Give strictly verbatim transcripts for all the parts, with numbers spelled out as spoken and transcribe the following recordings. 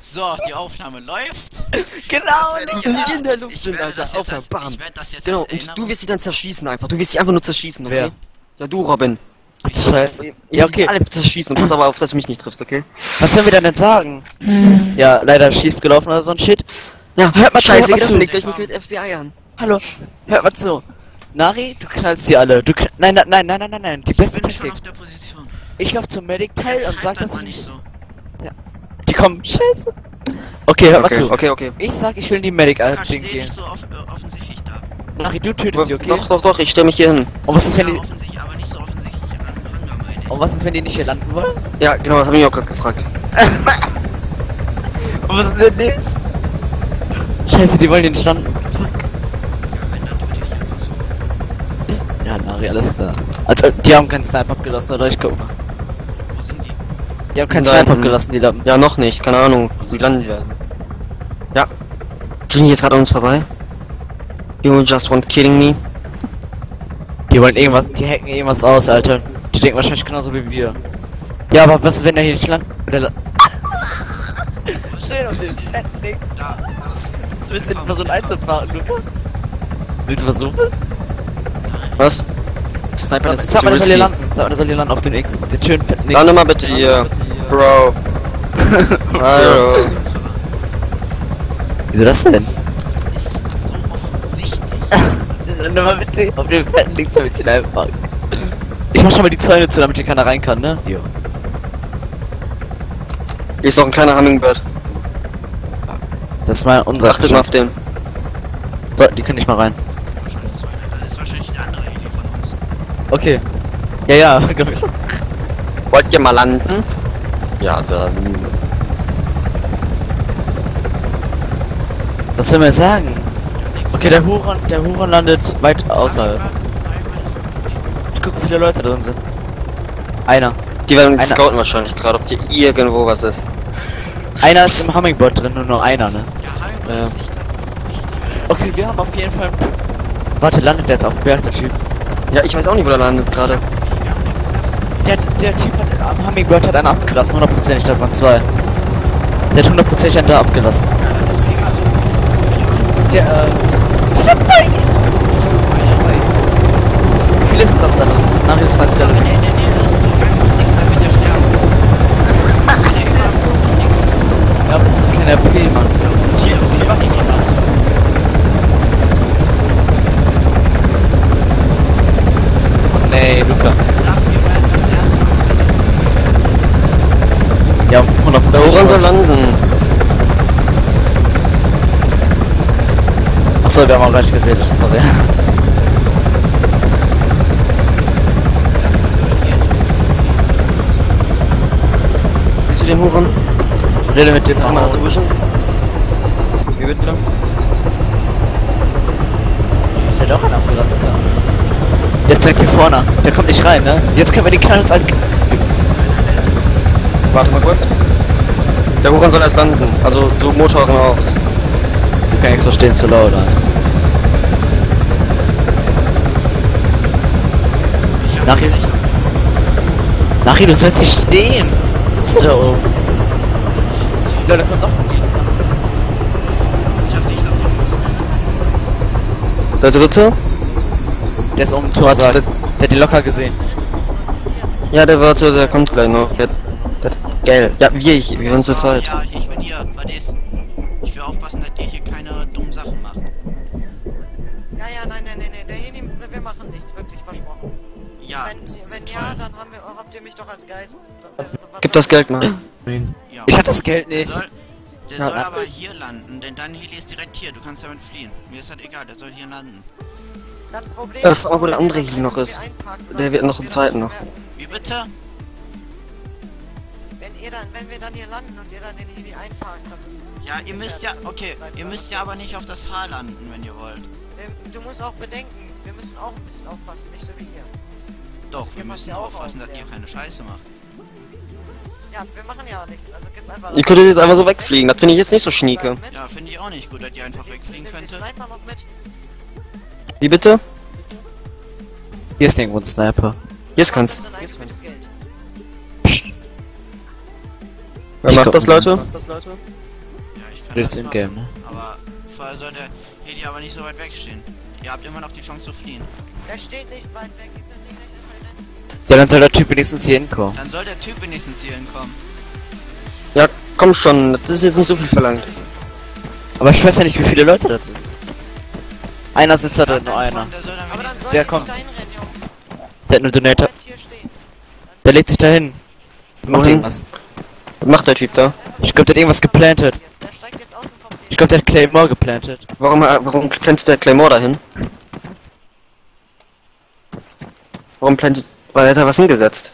So, die Aufnahme läuft. Genau, Das werd nicht ich in jetzt- der Luft ich sind, werde Alter. das jetzt Aufhören, als- bam. ich werd das jetzt Genau, als und du Erinnerung- wirst sie dann zerschießen einfach. Du wirst sie einfach nur zerschießen, okay? Wer? Ja, du, Robin. Ach, Scheiße. Ihr Ja, müsst okay. alle zerschießen. Pass aber auf, dass du mich nicht triffst, okay? Was sollen wir denn jetzt sagen? Ja, leider schief gelaufen oder so ein Shit. Ja, Hört mal zu, scheiße, hört mal zu. legt euch nicht mit F B I an. Hallo, hört mal zu. Nari, du knallst die alle. Du kn nein, nein, nein, nein, nein, nein, nein. Die beste Ich bin schon Taktik. auf der Position. Ich lauf zum Medic-Teil und Schreib sag, das dass mal ich nicht nicht... so. Die kommen. Scheiße. Okay, hört mal Okay, zu. okay, okay. Ich sag, ich will in die Lukas, Medic-Ding steh gehen. nicht so off äh, offensichtlich da. Nari, du tötest sie, okay? Doch, doch, doch, ich stell mich hier hin. Und was ist, wenn Ja, die... offensichtlich, aber nicht so offensichtlich. An Hangar meine ich. Und was ist, wenn die nicht hier landen wollen? Ja, genau, das hab ich mich auch gerade gefragt. Und was ist denn das? Scheiße, die wollen hier nicht landen. Ja, wenn, dann töte ich einfach so. Ja, Nari, alles klar. Also, die haben keinen Sniper abgelassen, oder? Ich guck mal. Wo sind die? Die haben keinen Sind da Sniper hinten. abgelassen, die Lappen. Ja, noch nicht, keine Ahnung, wie landen werden. Ja. Fliegen die jetzt gerade an uns vorbei? You just want killing me? Die wollen irgendwas, die hacken irgendwas aus, Alter. Die denken wahrscheinlich genauso wie wir. Ja, aber was ist, wenn der hier nicht landet? Wenn der la Schön auf den fetten Nix. Da. Was willst du denn versuchen einzufahren, Luca? Willst du versuchen? Was? Sniper ist Sag zu mal, der soll hier risky. landen. Sag mal, der soll hier landen auf den X. Auf den schönen fetten Nix. Lande mal bitte hier, Bro. Hallo. Wieso das denn? Ist so offensichtlich. Lande mal bitte auf den fetten Nix, damit ich ihn einfangen. Ich mach schon mal die Zäune zu, damit hier keiner rein kann, ne? Hier. Hier ist noch ein kleiner Hummingbird. Das ist mal unser. Achtet mal auf den. So, die können nicht mal rein. Wahrscheinlich zwei. Das ist wahrscheinlich der andere Heli von uns. Okay. Ja, ja, glaub ich. Wollt ihr mal landen? Ja, dann. Was soll man sagen? Okay, der Huron, der Huron landet weit außerhalb. Ich guck, wie viele Leute drin sind. Einer. Die werden Einer. scouten wahrscheinlich gerade, ob hier irgendwo was ist. Einer ist im Hummingbird drin, nur noch einer, ne? Ja, Heimberg Ja. ist nicht da. Okay, wir haben auf jeden Fall... Warte, landet der jetzt auf dem Berg, der Typ? Ja, ich weiß auch nicht, wo der landet gerade. Der, der Typ hat, am Hummingbird hat einen abgelassen, hundertprozentig, da waren zwei. Der hat hundertprozentig einen da abgelassen. Der, äh... Die hat bei ihm! Wie viele sind das da drin? Nach der Sanktion. Nee, nee, nee, das ist so einfach Ding, da wird der sterben. Ja, aber das ist so kein R P, Mann. Die, die machen nicht so was. Oh nee, Luca. Sag mir mal das erste. Ja, Der hundertprozentig. Huron soll landen. Achso, wir haben auch gleich geredet, sorry. Siehst du den Huron? Rede mit dem Mach mal das Vision. Wie bitte? Der hat auch einen abgelassen, ja. Der ist direkt hier vorne. Der kommt nicht rein, ne? Jetzt können wir den Knall uns als... Warte mal kurz. Der Huron soll erst landen. Also du Motoren aus. Du kannst nichts verstehen, zu laut, Alter. Ich hab Nachher- nicht. Nachi, du sollst nicht stehen. Was ist da oben? Ja, der kommt doch von dir. Ich hab nicht davon. Der dritte? Der ist oben im Tor, sagt. Der- Der hat die locker gesehen. Ja, der wird so, der kommt gleich noch. Der, der, gell. Ja, wir, ich, wir sind zu zweit. Ja, ich bin hier. Was ist? Ich will aufpassen, dass ihr hier keine dummen Sachen macht. Ja, ja, nein, nein, nein, nein, der hier, nehmen- wir machen nichts, wirklich, versprochen. Ja. Wenn, wenn ja, dann haben wir, habt ihr mich doch als Geist. Gib das Geld mal. Ja. Ich hab das Geld Der nicht. soll, der Ja. soll aber hier landen, denn dein Heli ist direkt hier. Du kannst damit fliehen. Mir ist das egal, der soll hier landen. Das Problem Ja, ist, frag mal, wo der wenn andere wir hier noch dann ist. irgendwie einparken, Der dann wird noch wir einen zweiten das noch. merken. Wie bitte? Wenn ihr dann, wenn wir dann hier landen und ihr dann den Heli einparkt, dann ist... Ja, ihr müsst ja, okay, ihr müsst ja aber nicht auf das H landen, wenn ihr wollt. Ähm, Du musst auch bedenken, wir müssen auch ein bisschen aufpassen, nicht so wie hier. Doch, Also wir hier passt müssen ja auch aufpassen, auf dass ihr sehr. keine Scheiße macht. Ja, wir machen ja nichts, also gib einfach... Ihr könntet jetzt einfach so wegfliegen. Das finde ich jetzt nicht so schnieke. Mit. Ja, finde ich auch nicht gut, dass ihr einfach wegfliegen Nimm die könntet. Sniper noch mit. Wie bitte? Hier ist irgendwo ein Sniper. Jetzt kannst. Dann eigentlich mit Geld. Wer Ich macht guck das, mal. Leute? kann Das ist das im Game, machen. ne? Aber vorher soll der Heli aber nicht so weit wegstehen. Ihr habt immer noch die Chance zu fliehen. Er steht nicht weit weg. Ihr könnt nicht rennen. Ja, dann soll der Typ wenigstens hier hinkommen. Dann soll der Typ wenigstens hier hinkommen. Ja, komm schon, das ist jetzt nicht so viel verlangt. Aber ich weiß ja nicht, wie viele Leute das sind. Einer sitzt da drin, nur einer. Der soll dann Aber dann wenigstens- soll Der ihr kommt. nicht dahin rennen, Jungs. Der hat einen Donator. Bleibt hier stehen. Der legt sich da hin. Macht Wohin? irgendwas. Was macht der Typ da? Ich glaube, der hat irgendwas geplantet. Jetzt. Der steigt jetzt aus und kommt Ich glaube, der hat Claymore geplantet. Warum, äh, warum plantet der Claymore dahin? Warum plantet, weil er hat da was hingesetzt?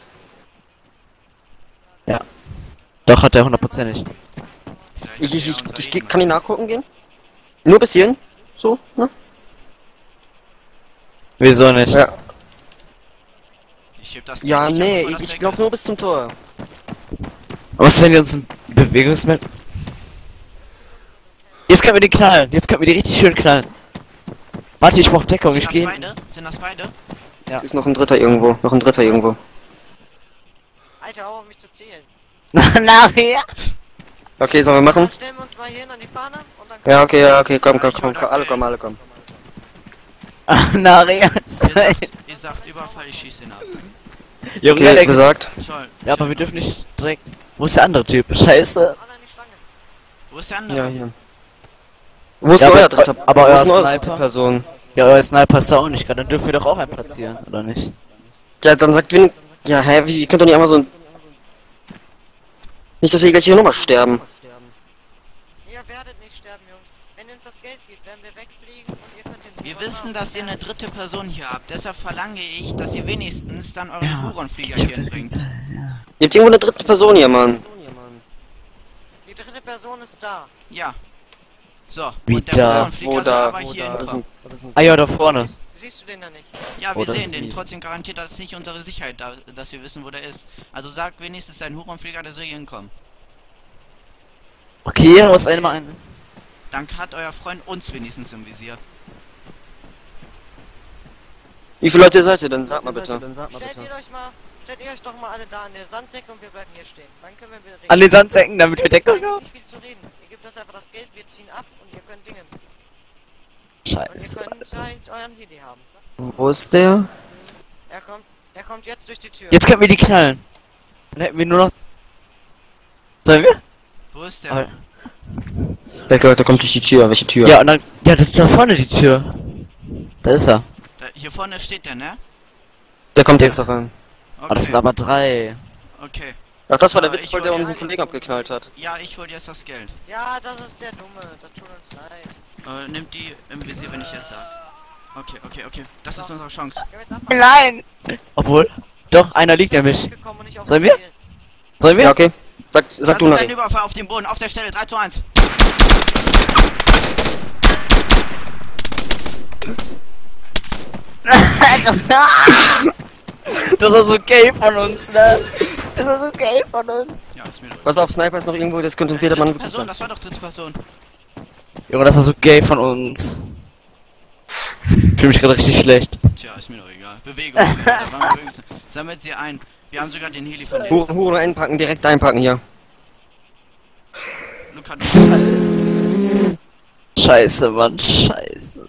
Doch, hat er hundertprozentig. Vielleicht Ich, ich, will ich, er uns ich, reden, ich kann ihn nachgucken gehen? Nur bis hierhin? So, ne? Wieso nicht? Ja. Ich heb das Ja, Geld nicht, nee, bevor ich, das ich weg lauf ist. nur bis zum Tor. Aber was ist denn jetzt ein Bewegungsmittel? Jetzt können wir den knallen. Jetzt können wir die richtig schön knallen. Warte, ich brauch Deckung. Ich Sind gehe. das beide? Sind das beide? Ja. Ist noch ein dritter irgendwo, noch ein dritter irgendwo. Alter, hau auf mich zu zielen. Nachher. Okay, sollen wir machen? Dann stellen wir uns mal hier hin an die Fahne und dann... Ja, okay, ja, okay, komm, komm, komm, komm, alle kommen, alle kommen. Nachher. Ihr sagt, ihr sagt Überfall, ich schieße ihn ab. Junge, Okay, der- gesagt. Toll. Ja, aber wir dürfen nicht direkt. Wo ist der andere Typ? Scheiße. Alle an die Stange. Wo ist der andere? Ja, hier. Wo ist Ja, denn euer aber- dritter, aber wo euer ist denn eure Sniper? dritte Person? Ja, euer Sniper ist da auch nicht gerade. Dann dürfen wir doch auch einen platzieren, oder nicht? Ja, dann sagt wenig. Ja, hä, wie, ihr könnt doch nicht einmal so ein. Nicht, dass wir gleich hier nochmal sterben. Ihr werdet nicht sterben, Jungs. Wenn uns das Geld gibt, werden wir wegfliegen und ihr könnt den Wir Huron wissen, haben. dass ihr eine dritte Person hier habt. Deshalb verlange ich, dass ihr wenigstens dann euren Ja. Huronflieger hier hinbringt. Ihr habt irgendwo eine dritte Person hier, Mann. Die dritte Person ist da. Ja. So. Wie und der da? Huronflieger Wo soll da? aber hier Das ist hinkommen. ein, das ist ein Ah ja, da vorne. Siehst du den da nicht? Ja, Oh, wir das sehen ist den. mies. Trotzdem garantiert das nicht unsere Sicherheit, da, dass wir wissen, wo der ist. Also sagt wenigstens ein Huronflieger, der soll hier hinkommen. Okay, da muss einmal ein. Dann hat euer Freund uns wenigstens im Visier. Wie viele Leute seid ihr denn? Sag mal bitte. Stellt ihr euch mal, stellt ihr euch doch mal alle da an der Sandsäcke und wir bleiben hier stehen. Dann können wir reden. An den Sandsäcken, damit wir Deckung Nein, haben. nicht viel zu reden. Ihr gebt uns einfach das Geld, wir ziehen ab und ihr könnt Dingen. Und Scheiße. ihr könnt halt euren Heli haben. Wo ist der? Er kommt, er kommt jetzt durch die Tür. Jetzt können wir die knallen. Dann hätten wir nur noch. Sollen wir? Wo ist der? Ah, Der gehört, der kommt durch die Tür. Welche Tür? ja, und dann. Ja, da, da vorne die Tür. Da ist er. Da, hier vorne steht der, ne? Der kommt jetzt noch rein. Okay. Ah, das sind aber drei. okay. Ach, das war der Aber ich Witzbold, der wollte- unseren Kollegen abgeknallt hat. Ja, ich hol jetzt das Geld. Ja, das ist der Dumme. Das tut uns leid. Äh, nimmt die im Visier, wenn ich jetzt sag. Okay, okay, okay. Das ist unsere Chance. Ich hab jetzt ab Nein! Obwohl. Doch, einer liegt nämlich. gekommen und nicht auf Sollen das wir? Ziel. Sollen wir? Ja, okay. Sag, sag Das du, ist Nari. ein Überfall auf den Boden, auf der Stelle. drei zu eins. Das ist so gay von uns, ne? Das ist so gay von uns. Ja, ist mir doch. Pass auf, Sniper ist noch irgendwo, das könnte ein vierter Mann Dritte wirklich Person, sein. das war doch dritte Person. Junge, das ist so gay von uns. Ich fühle mich gerade richtig schlecht. Tja, ist mir doch egal. Bewegung. Da waren wir Bewegung. Sammelt sie ein. Wir haben sogar den Heli von denen. Huren, Huren einpacken, direkt einpacken hier. Luca, du Scheiße, Mann, scheiße.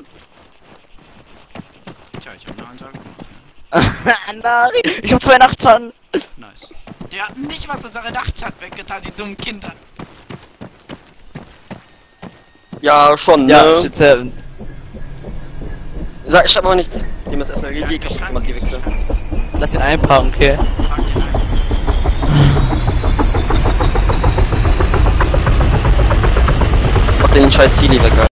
Tja, ich hab eine Ansage gemacht. Nari, ich hab zwei Nachtschatten. Nice. Die hatten nicht was unsere Nachtschat weggetan, die dummen Kinder. Ja, schon, Ja, ne? shit seven. Sag, schreib mal nichts. Dem ist erst eine Ja, G kaputt Schrank, gemacht, die Wichser. Schrank. Lass ihn einpacken, okay? Pack den ein. Mach den scheiß Heli weg, Alter.